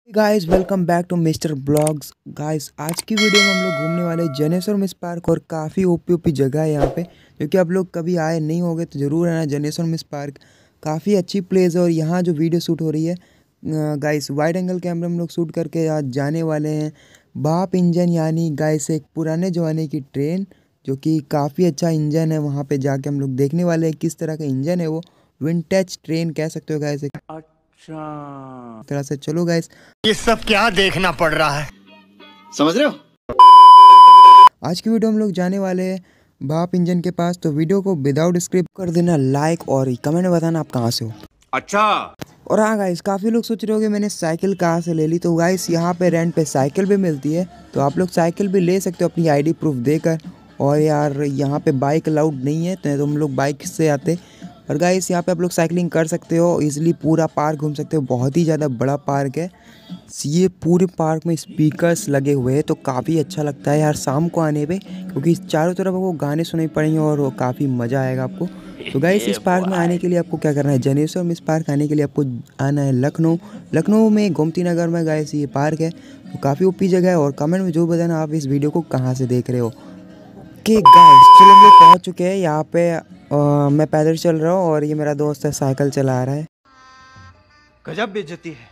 Guys welcome back to mister blogs. Guys आज की video में हम लोग घूमने वाले जनेश्वर मिस पार्क और काफ़ी ओपी जगह है यहाँ पे, क्योंकि आप लोग कभी आए नहीं होंगे तो ज़रूर आना। जनेश्वर मिस पार्क काफ़ी अच्छी प्लेस है और यहाँ जो वीडियो शूट हो रही है गाइस वाइड एंगल कैमरा हम लोग शूट करके आज जाने वाले हैं बाप इंजन, यानी गाइस एक पुराने ज़माने की ट्रेन जो कि काफ़ी अच्छा इंजन है। वहाँ पर जाके हम लोग देखने वाले हैं किस तरह का इंजन है, वो विंटेज ट्रेन कह सकते हो गाइस। अच्छा तरह से चलो गाइस, ये सब क्या देखना पड़ रहा है, समझ रहे हो। आज की वीडियो हम लोग जाने वाले हैं बाप इंजन के पास, तो वीडियो को विदाउट स्क्रिप्ट कर देना लाइक और कमेंट में बताना आप कहाँ से हो। अच्छा। और हाँ गाइस, काफ़ी लोग सोच रहे हो कि मैंने साइकिल कहाँ से ले ली, तो गाइस यहाँ पे रेंट पे साइकिल भी मिलती है, तो आप लोग साइकिल भी ले सकते हो अपनी आईडी प्रूफ देकर। और यार यहाँ पे बाइक अलाउड नहीं है, तो हम लोग बाइक से आते। और गाइस यहाँ पे आप लोग साइकिलिंग कर सकते हो, इजीली पूरा पार्क घूम सकते हो, बहुत ही ज़्यादा बड़ा पार्क है ये। पूरे पार्क में स्पीकर्स लगे हुए हैं, तो काफ़ी अच्छा लगता है यार शाम को आने पे, क्योंकि चारों तरफ वो गाने सुनाई पड़ेंगे और वो काफ़ी मज़ा आएगा आपको। तो गाइस इस पार्क में आने के लिए आपको क्या करना है, जनेश्वर मिस पार्क आने के लिए आपको आना है लखनऊ में गोमती नगर में गाइस ये पार्क है, तो काफ़ी ओपी जगह है। और कमेंट में जो बताना आप इस वीडियो को कहाँ से देख रहे हो। ओके गाइस चलो हम लोग पहुँच चुके हैं यहाँ पे। मैं पैदल चल रहा हूँ और ये मेरा दोस्त है साइकिल चला रहा है। गजब बेइज्जती है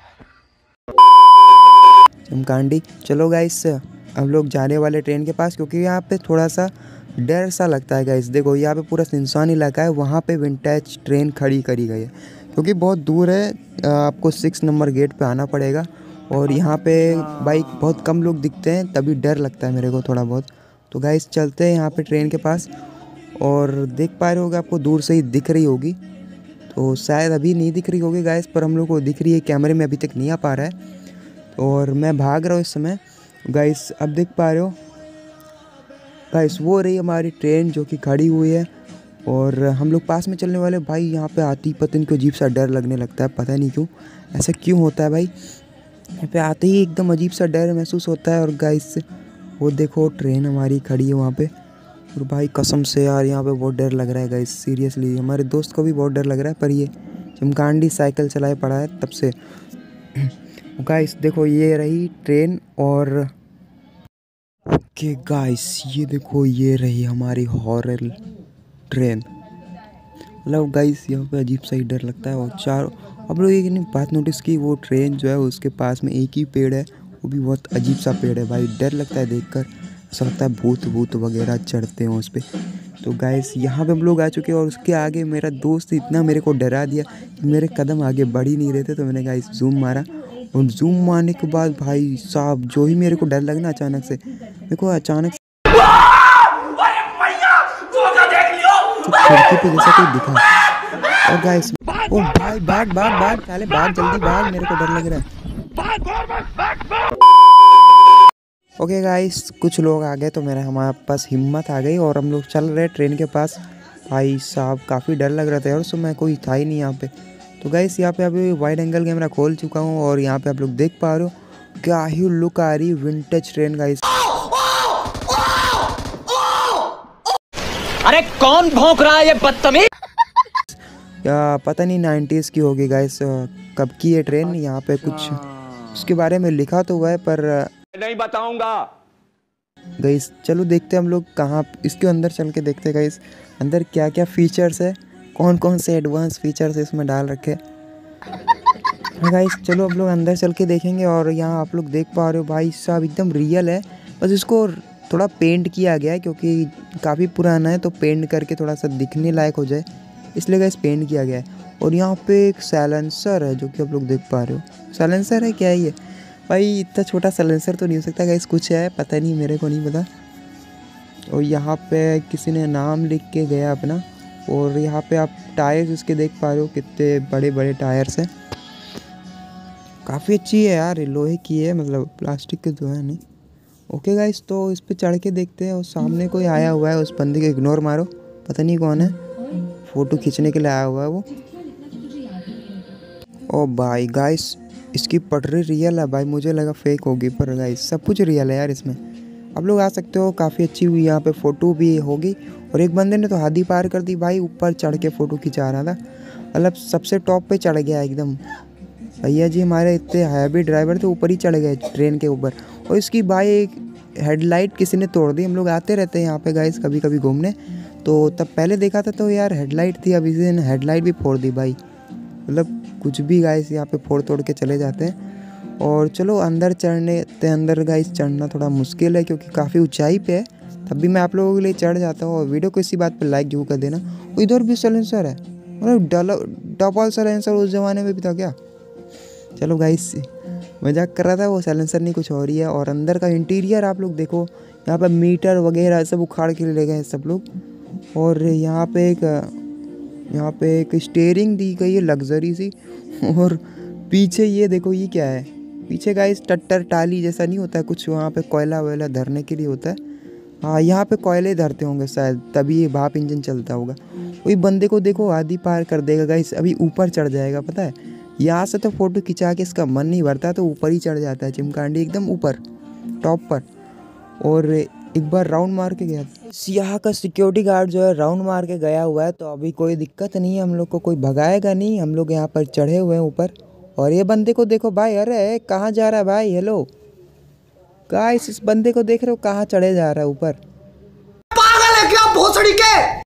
चमकांडी। चलो गाइस हम लोग जाने वाले ट्रेन के पास, क्योंकि यहाँ पे थोड़ा सा डर सा लगता है गाइस। देखो यहाँ पे पूरा सुनसान इलाका है, वहाँ पे विंटेज ट्रेन खड़ी करी गई है, क्योंकि बहुत दूर है। आपको 6 नंबर गेट पे आना पड़ेगा और यहाँ पे बाइक बहुत कम लोग दिखते हैं, तभी डर लगता है मेरे को थोड़ा बहुत। तो गाइस चलते हैं यहाँ पे ट्रेन के पास। और देख पा रहे होगे, आपको दूर से ही दिख रही होगी, तो शायद अभी नहीं दिख रही होगी गाइस, पर हम लोग को दिख रही है, कैमरे में अभी तक नहीं आ पा रहा है। और मैं भाग रहा हूँ इस समय गाइस, अब देख पा रहे हो गाइस वो रही हमारी ट्रेन जो कि खड़ी हुई है और हम लोग पास में चलने वाले। भाई यहाँ पे आती पता नहीं क्यों अजीब सा डर लगने लगता है, पता नहीं क्यों ऐसा क्यों होता है भाई। यहाँ पे आते ही एकदम अजीब सा डर महसूस होता है। और गाइस वो देखो ट्रेन हमारी खड़ी है वहाँ पे, और भाई कसम से यार यहाँ पे बहुत डर लग रहा है गाइस, सीरियसली हमारे दोस्त को भी बहुत डर लग रहा है, पर ये चमकांडी साइकिल चलाए पड़ा है तब से। गाइस देखो ये रही ट्रेन, और ओके गाइस ये देखो ये रही हमारी हॉरर ट्रेन। मतलब गाइस यहाँ पे अजीब सा ही डर लगता है। और चारों अब लोग एक बात नोटिस की, वो ट्रेन जो है उसके पास में एक ही पेड़ है, वो भी बहुत अजीब सा पेड़ है भाई, डर लगता है देखकर, ऐसा लगता है भूत वगैरह चढ़ते हो उस पर। तो गाइस यहाँ पे हम लोग आ चुके हैं और उसके आगे मेरा दोस्त इतना मेरे को डरा दिया कि मेरे कदम आगे बढ़ ही नहीं रहे थे। तो मैंने गाइस जूम मारा, और जूम मारने के बाद भाई साहब जो ही मेरे को डर लगना अचानक से, मेरे को अचानक से खिड़की पे जैसा कोई दिखा। और गाइस ओ भाई भाग भाग भाग साले भाग, जल्दी भाग, मेरे को डर लग रहा है। ओके गाइस कुछ लोग आ गए, तो मेरे हमारे पास हिम्मत आ गई और हम लोग चल रहे ट्रेन के पास। भाई साहब काफ़ी डर लग रहा था यार, उस समय कोई था ही नहीं यहाँ पे। तो गाइस यहाँ पे अभी वाइड एंगल कैमरा खोल चुका हूँ और यहाँ पे आप लोग देख पा रहे हो क्या ही लुक आ रही विंटेज ट्रेन गाइस। अरे कौन भौंक रहा है ये बदतमीज। या पता नहीं 90s की होगी गाइस, कब की है ट्रेन। यहाँ पे कुछ उसके बारे में लिखा तो हुआ है पर नहीं बताऊंगा गाइस। चलो देखते हैं हम लोग कहाँ, इसके अंदर चल के देखते हैं गाइस अंदर क्या क्या फीचर्स है, कौन कौन से एडवांस फीचर्स इसमें डाल रखे। हाँ गाइस चलो हम लोग अंदर चल के देखेंगे। और यहाँ आप लोग देख पा रहे हो भाई साहब एकदम रियल है, बस इसको थोड़ा पेंट किया गया है क्योंकि काफ़ी पुराना है, तो पेंट करके थोड़ा सा दिखने लायक हो जाए, इसलिए गाइस पेंट किया गया है। और यहाँ पे एक साइलेंसर है जो कि आप लोग देख पा रहे हो। साइलेंसर है क्या है ये भाई, इतना छोटा साइलेंसर तो नहीं हो सकता गाइस, कुछ है पता नहीं, मेरे को नहीं पता। और यहाँ पे किसी ने नाम लिख के गया अपना। और यहाँ पे आप टायर्स इसके देख पा रहे हो, कितने बड़े बड़े टायर्स हैं, काफ़ी अच्छी है यार, लोहे की है, मतलब प्लास्टिक के तो है नहीं। ओके गाइस तो इस पे चढ़ के देखते हैं। और सामने कोई आया हुआ है, उस बंदे को इग्नोर मारो, पता नहीं कौन है, फ़ोटो खींचने के लिए आया हुआ है वो। ओ भाई गाइस इसकी पटरी रियल है भाई, मुझे लगा फेक होगी, पर गाइस सब कुछ रियल है यार इसमें। आप लोग आ सकते हो, काफ़ी अच्छी हुई, यहाँ पे फ़ोटो भी होगी। और एक बंदे ने तो हद ही पार कर दी भाई, ऊपर चढ़ के फ़ोटो खिंचा रहा था, मतलब सबसे टॉप पे चढ़ गया एकदम। भैया जी हमारे इतने हैवी ड्राइवर थे, ऊपर ही चढ़ गए ट्रेन के ऊपर। और इसकी भाई एक हेडलाइट किसी ने तोड़ दी। हम लोग आते रहते हैं यहाँ पे गाइस कभी कभी घूमने, तो तब पहले देखा था तो यार हेडलाइट थी, अब इसी ने हेडलाइट भी फोड़ दी भाई। मतलब कुछ भी गाइस यहाँ पे फोड़ तोड़ के चले जाते हैं। और चलो अंदर अंदर गाइस चढ़ना थोड़ा मुश्किल है क्योंकि काफ़ी ऊंचाई पे है, तब भी मैं आप लोगों के लिए चढ़ जाता हूँ। और वीडियो को इसी बात पर लाइक जरूर कर देना। इधर भी साइलेंसर है, मतलब डबल साइलेंसर उस ज़माने में भी था क्या? चलो गाइस मजाक कर रहा था, वो साइलेंसर नहीं कुछ और ही है। और अंदर का इंटीरियर आप लोग देखो, यहाँ पर मीटर वगैरह सब उखाड़ के ले गए सब लोग। और यहाँ पे एक स्टीयरिंग दी गई है लग्जरी सी। और पीछे ये देखो, ये क्या है पीछे गाइस? टट्टर टाली जैसा नहीं होता है कुछ, वहाँ पे कोयला वोयला धरने के लिए होता है। हाँ यहाँ पे कोयले धरते होंगे शायद, तभी ये भाप इंजन चलता होगा। वही बंदे को देखो आधी पार कर देगा गाइस, अभी ऊपर चढ़ जाएगा पता है। यहाँ से तो फ़ोटो खिंचा के इसका मन नहीं भरता, तो ऊपर ही चढ़ जाता है चिमकांडी एकदम ऊपर टॉप पर। और एक बार राउंड मार के गया था। यहाँ का सिक्योरिटी गार्ड जो है राउंड मार के गया हुआ है, तो अभी कोई दिक्कत नहीं है, हम लोग को कोई भगाएगा नहीं। हम लोग यहाँ पर चढ़े हुए हैं ऊपर। और ये बंदे को देखो भाई, अरे कहाँ जा रहा है भाई? हेलो गाइस, इस बंदे को देख रहे हो कहाँ चढ़े जा रहा है ऊपर? पागल है क्या भोसड़ी के?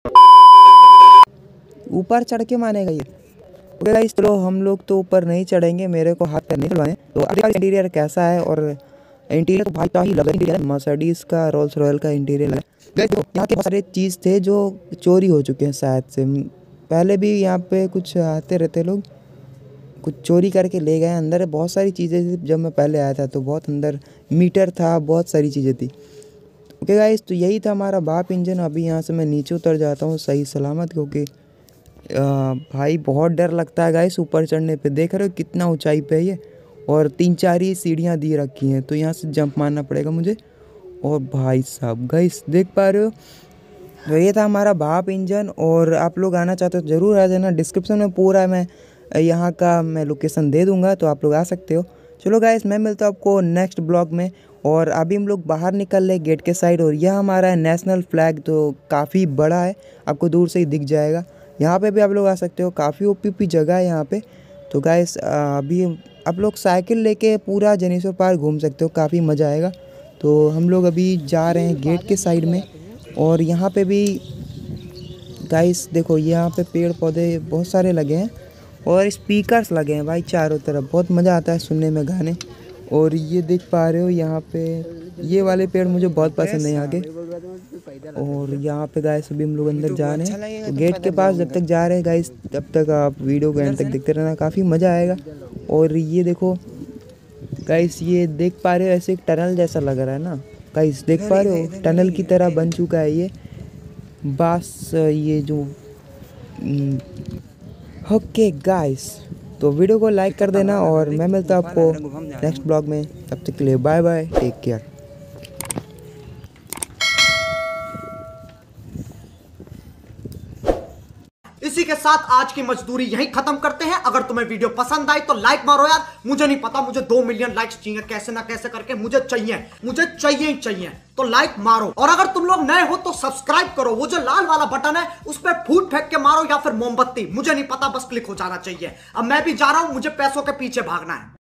ऊपर चढ़ के मानेगा ये? ओके गाइस, चलो हम लोग तो ऊपर नहीं चढ़ेंगे, मेरे को हाथ नहीं चलवाने। तो अब इंटीरियर कैसा है? और इंटीरियर तो भाई ही लगा, इंटीरियर मर्सिडीज का, रोल्स रॉयल का इंटीरियर है। यहाँ के बहुत सारे चीज़ थे जो चोरी हो चुके हैं शायद से। पहले भी यहाँ पे कुछ आते रहते लोग, कुछ चोरी करके ले गए। अंदर बहुत सारी चीज़ें थी, जब मैं पहले आया था तो बहुत अंदर मीटर था, बहुत सारी चीज़ें थी। ओके गाइस, तो यही था हमारा भाप इंजन। अभी यहाँ से मैं नीचे उतर जाता हूँ सही सलामत, क्योंकि भाई बहुत डर लगता है गाइस ऊपर चढ़ने पे। देख रहे हो कितना ऊंचाई पे है ये, और 3-4 ही सीढ़ियाँ दी रखी हैं, तो यहाँ से जंप मारना पड़ेगा मुझे। और भाई साहब गाइस देख पा रहे हो, तो ये था हमारा भाप इंजन। और आप लोग आना चाहते हो ज़रूर आ जाना, डिस्क्रिप्शन में पूरा मैं यहाँ का मैं लोकेशन दे दूँगा, तो आप लोग आ सकते हो। चलो गाइस, मैं मिलता हूँ आपको नेक्स्ट ब्लॉग में। और अभी हम लोग बाहर निकल रहे गेट के साइड, और यह हमारा नेशनल फ्लैग, तो काफ़ी बड़ा है, आपको दूर से ही दिख जाएगा। यहाँ पे भी आप लोग आ सकते हो, काफ़ी ओपी जगह है यहाँ पे। तो गाइस अभी आप लोग साइकिल लेके पूरा जनेश्वर पार्क घूम सकते हो, काफ़ी मज़ा आएगा। तो हम लोग अभी जा रहे हैं गेट के साइड में। और यहाँ पे भी गाइस देखो, यहाँ पे पेड़ पौधे बहुत सारे लगे हैं और स्पीकर्स लगे हैं भाई चारों तरफ, बहुत मज़ा आता है सुनने में गाने। और ये देख पा रहे हो यहाँ पे ये वाले पेड़ मुझे बहुत पसंद है यहाँ के। और यहाँ पे गाइस अभी हम लोग अंदर जा रहे हैं, तो गेट के पास जब तक जा रहे हैं गाइस, तब तक आप वीडियो को एंड तक देखते रहना, काफ़ी मज़ा आएगा। और ये देखो गाइस, ये देख पा रहे हो ऐसे एक टनल जैसा लग रहा है ना गाइस, देख पा रहे हो टनल की तरह बन चुका है ये बस ये जो। ओके गाइस, तो वीडियो को लाइक कर देना, और मैं मिलता हूँ आपको नेक्स्ट ब्लॉग में। तब तक के लिए बाय बाय, टेक केयर। इसी के साथ आज की मजदूरी यहीं खत्म करते हैं। अगर तुम्हें वीडियो पसंद आई तो लाइक मारो यार। मुझे नहीं पता, मुझे 2 मिलियन लाइक्स चाहिए, कैसे ना कैसे करके मुझे चाहिए ही चाहिए। तो लाइक मारो, और अगर तुम लोग नए हो तो सब्सक्राइब करो। वो जो लाल वाला बटन है उस पर फूट फेंक के मारो, या फिर मोमबत्ती, मुझे नहीं पता, बस क्लिक हो जाना चाहिए। अब मैं भी जा रहा हूं, मुझे पैसों के पीछे भागना है।